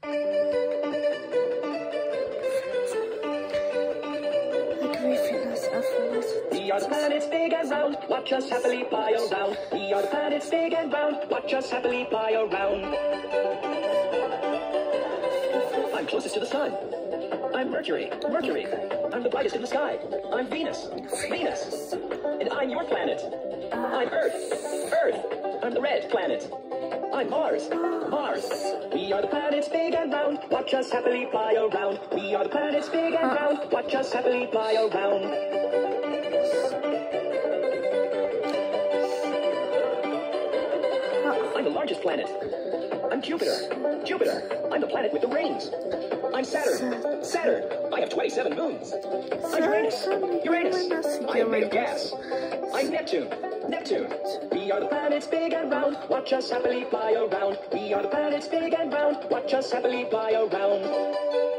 We are the planets big and round, watch us happily fly around. We are the planets big and round, watch us happily fly around. I'm closest to the sun. I'm Mercury. I'm the brightest in the sky. I'm Venus. And I'm your planet. I'm Earth. I'm the red planet. I'm Mars. We are the planets big and round, watch us happily fly around. We are the planets big and round, watch us happily fly around. I'm the largest planet. I'm Jupiter. I'm the planet with the rings. I'm Saturn. I have 27 moons. I'm Uranus. I am made of gas. I'm Neptune. We are the planets big and round, watch us happily fly around. We are the planets big and round, watch us happily fly around.